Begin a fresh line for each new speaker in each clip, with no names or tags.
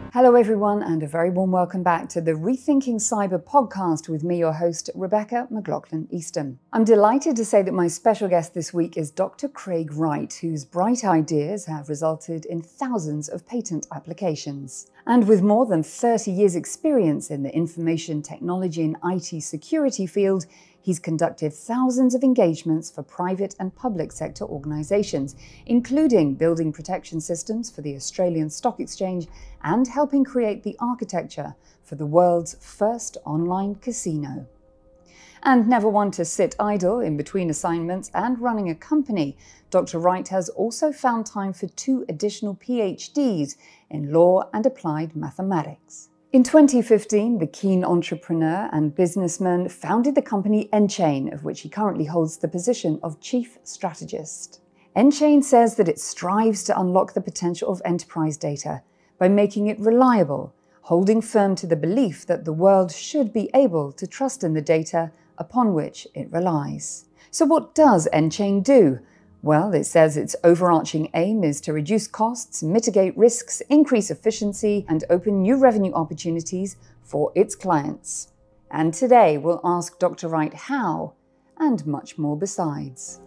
Hello everyone, and a very warm welcome back to the Rethinking Cyber podcast with me, your host, Rebecca McLaughlin-Easton. I'm delighted to say that my special guest this week is Dr. Craig Wright, whose bright ideas have resulted in thousands of patent applications. And with more than 30 years' experience in the information technology and IT security field, he's conducted thousands of engagements for private and public sector organisations, including building protection systems for the Australian Stock Exchange and helping create the architecture for the world's first online casino. And never one to sit idle in between assignments and running a company, Dr. Wright has also found time for 2 additional PhDs in law and applied mathematics. In 2015, the keen entrepreneur and businessman founded the company Enchain, of which he currently holds the position of chief strategist. Enchain says that it strives to unlock the potential of enterprise data by making it reliable, holding firm to the belief that the world should be able to trust in the data upon which it relies. So what does Enchain do? Well, it says its overarching aim is to reduce costs, mitigate risks, increase efficiency, and open new revenue opportunities for its clients. And today we'll ask Dr. Wright how, and much more besides.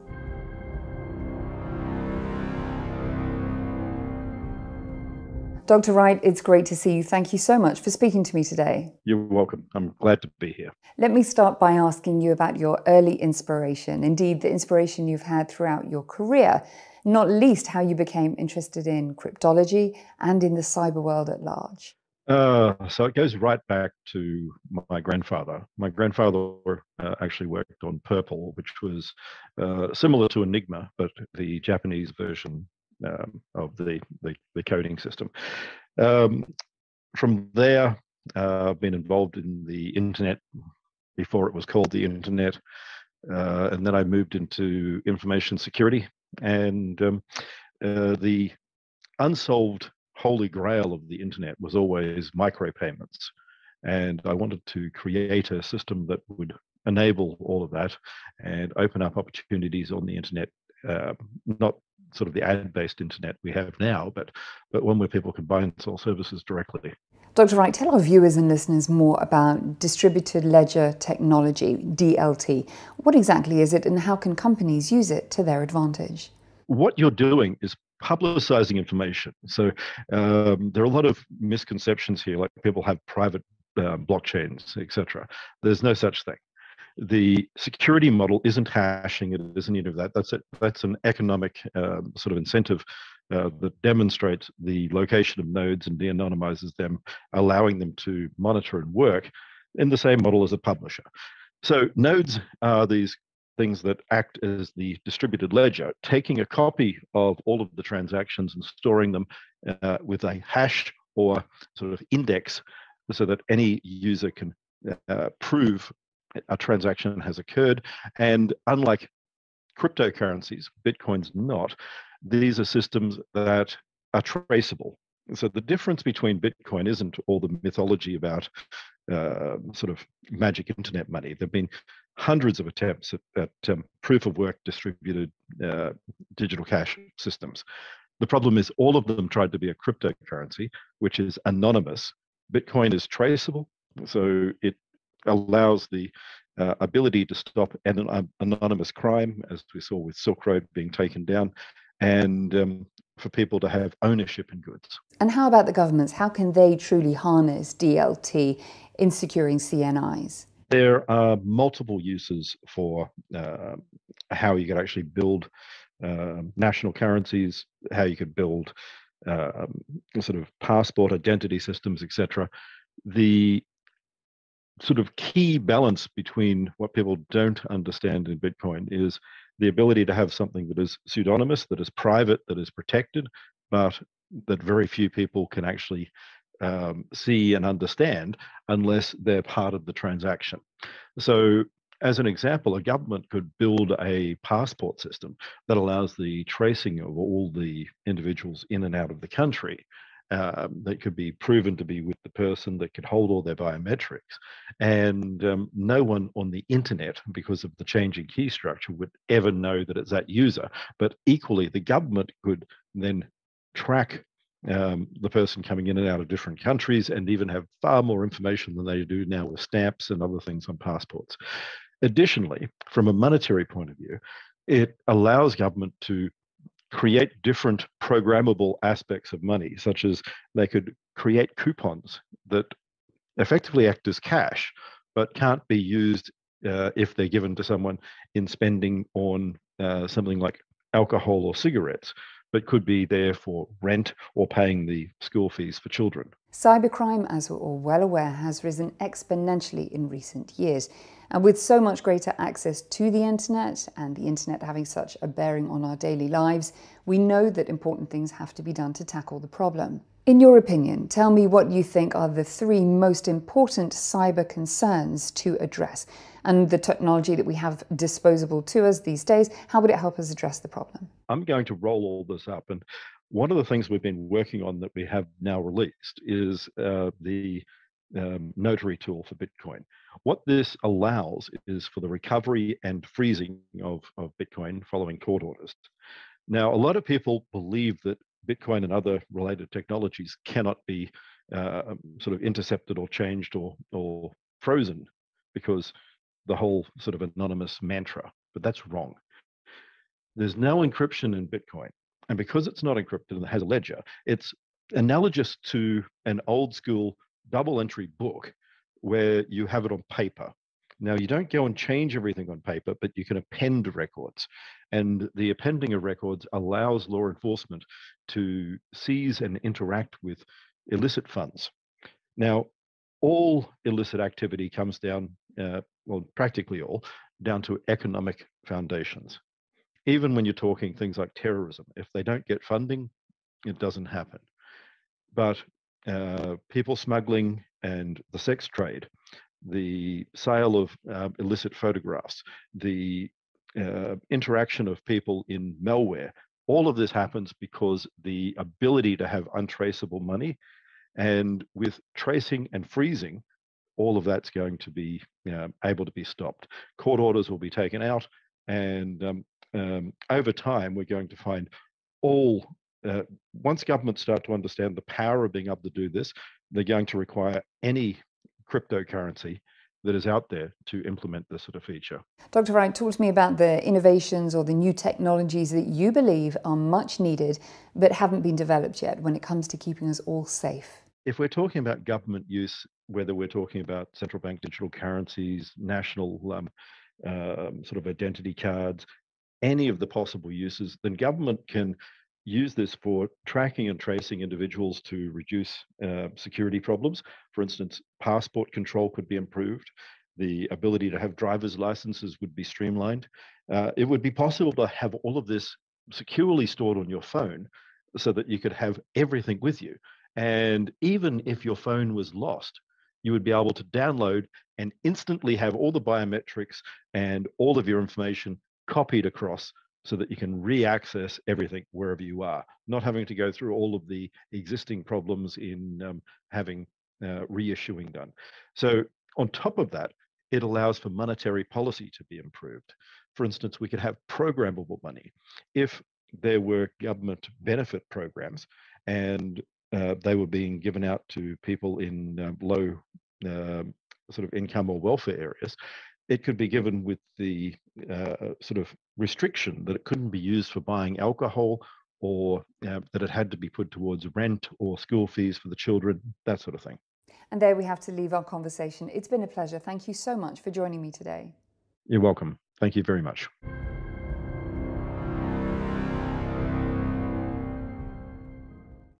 Dr. Wright, it's great to see you. Thank you so much for speaking to me today.
You're welcome. I'm glad to be here.
Let me start by asking you about your early inspiration, indeed the inspiration you've had throughout your career, not least how you became interested in cryptology and in the cyber world at large.
So it goes right back to my grandfather. My grandfather actually worked on Purple, which was similar to Enigma, but the Japanese version of the coding system. From there, I've been involved in the internet before it was called the internet, and then I moved into information security. And the unsolved holy grail of the internet was always micropayments. And I wanted to create a system that would enable all of that and open up opportunities on the internet, not sort of the ad-based internet we have now, but one where people can buy and sell services directly.
Dr. Wright, tell our viewers and listeners more about distributed ledger technology, DLT. What exactly is it and how can companies use it to their advantage?
What you're doing is publicizing information. So there are a lot of misconceptions here, like people have private blockchains, etc. There's no such thing. The security model isn't hashing, it isn't any of that. That's an economic sort of incentive that demonstrates the location of nodes and de-anonymizes them, allowing them to monitor and work in the same model as a publisher. So nodes are these things that act as the distributed ledger, taking a copy of all of the transactions and storing them with a hash or sort of index so that any user can prove a transaction has occurred. And unlike cryptocurrencies, Bitcoin's not, these are systems that are traceable. So the difference between Bitcoin isn't all the mythology about sort of magic internet money. There have been hundreds of attempts at proof of work distributed digital cash systems. The problem is all of them tried to be a cryptocurrency, which is anonymous. Bitcoin is traceable, so it allows the ability to stop an anonymous crime, as we saw with Silk Road being taken down, and for people to have ownership in goods.
And how about the governments? How can they truly harness DLT in securing CNIs?
There are multiple uses for how you could actually build national currencies, how you could build sort of passport identity systems, etc. The sort of key balance between what people don't understand in Bitcoin is the ability to have something that is pseudonymous, that is private, that is protected, but that very few people can actually see and understand unless they're part of the transaction. So as an example, a government could build a passport system that allows the tracing of all the individuals in and out of the country. That could be proven to be with the person, that could hold all their biometrics. And no one on the internet, because of the changing key structure, would ever know that it's that user. But equally, the government could then track the person coming in and out of different countries, and even have far more information than they do now with stamps and other things on passports. Additionally, from a monetary point of view, it allows government to create different programmable aspects of money, such as they could create coupons that effectively act as cash, but can't be used if they're given to someone in spending on something like alcohol or cigarettes, but could be there for rent or paying the school fees for children.
Cybercrime, as we're all well aware, has risen exponentially in recent years. And with so much greater access to the internet and the internet having such a bearing on our daily lives, we know that important things have to be done to tackle the problem. In your opinion, tell me what you think are the three most important cyber concerns to address. And the technology that we have disposable to us these days, how would it help us address the problem?
I'm going to roll all this up. And one of the things we've been working on that we have now released is the notary tool for Bitcoin. What this allows is for the recovery and freezing of Bitcoin following court orders. Now, a lot of people believe that Bitcoin and other related technologies cannot be sort of intercepted or changed or frozen because the whole sort of anonymous mantra, but that's wrong. There's no encryption in Bitcoin. And because it's not encrypted and it has a ledger, it's analogous to an old school double entry book where you have it on paper. Now, you don't go and change everything on paper, but you can append records. And the appending of records allows law enforcement to seize and interact with illicit funds. Now, all illicit activity comes down, well, practically all, down to economic foundations. Even when you're talking things like terrorism, if they don't get funding, it doesn't happen. But people smuggling and the sex trade, the sale of illicit photographs, the interaction of people in malware, all of this happens because the ability to have untraceable money, and with tracing and freezing, all of that's going to be able to be stopped. Court orders will be taken out, and over time, we're going to find all, once governments start to understand the power of being able to do this, they're going to require any cryptocurrency that is out there to implement this sort of feature.
Dr. Wright, talk to me about the innovations or the new technologies that you believe are much needed but haven't been developed yet when it comes to keeping us all safe.
If we're talking about government use, whether we're talking about central bank digital currencies, national sort of identity cards, any of the possible uses, then government can use this for tracking and tracing individuals to reduce security problems. For instance, passport control could be improved. The ability to have driver's licenses would be streamlined. It would be possible to have all of this securely stored on your phone so that you could have everything with you. And even if your phone was lost, you would be able to download and instantly have all the biometrics and all of your information copied across so that you can re-access everything wherever you are, not having to go through all of the existing problems in having reissuing done. So on top of that, it allows for monetary policy to be improved. For instance, we could have programmable money. If there were government benefit programs and they were being given out to people in low sort of income or welfare areas, it could be given with the sort of restriction that it couldn't be used for buying alcohol, or that it had to be put towards rent or school fees for the children, that sort of thing.
And there we have to leave our conversation. It's been a pleasure. Thank you so much for joining me today.
You're welcome. Thank you very much.